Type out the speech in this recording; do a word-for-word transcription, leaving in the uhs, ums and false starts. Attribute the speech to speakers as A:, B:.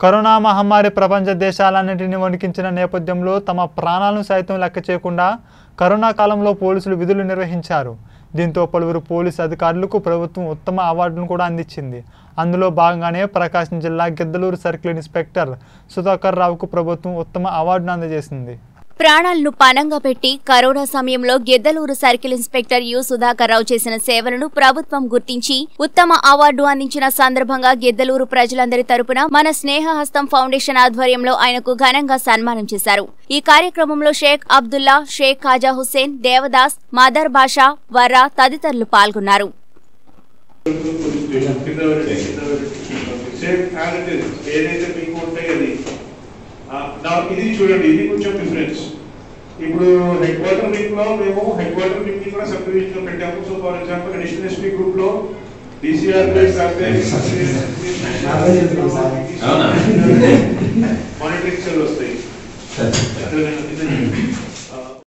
A: Corona మహమ్మారి ప్రపంచ దేశాలన్నింటినీ వణికించిన నేపథ్యంలో తమ ప్రాణాలను సైతం లెక్క చేయకుండా కరోనా కాలంలో పోలీసులు విధులు నిర్వహించారు. దీంతో పలువురు పోలీసు అధికారులకు ప్రభుత్వం ఉత్తమ అవార్డును కూడా అందించింది. అందులో భాగంగానే ప్రకాశం జిల్లా గిద్దలూరు సర్కిల్ ఇన్స్పెక్టర్ సుధాకర్ రావుకు ప్రభుత్వం ఉత్తమ అవార్డును అందజేసింది.
B: ప్రాణాలను పణంగా పెట్టి కరోనా సమయంలో Giddalur circle inspector U Sudhakar Rao చేసిన సేవలను ప్రభుత్వం గుర్తించి ఉత్తమ అవార్డు అందించిన సందర్భంగా గిద్దలూరు ప్రజలందరి తరపున మన స్నేహహస్తం ఫౌండేషన్ ఆధ్వర్యంలో ఆయనకు ఘనంగా సన్మానం చేశారు. ఈ కార్యక్రమంలో షేక్ అబ్దుల్లా, షేక్ ఖాజా హుస్సేన్, దేవదాస్, మదర్ బాషా, వర్రా తదితరులు పాల్గొన్నారు.
C: ఇది చూడండి, ఇది కొంచెం డిఫరెన్స్. ఇప్పుడు హెడ్ క్వార్టర్ వింగ్ లో మేము హెడ్ క్వార్టర్ వింగ్ కూడా సబ్ డివిజన్ లో పెట్టాము. So for example additional SP group లో డిసిఆర్ మానిటరింగ్ సెల్ వస్తాయి.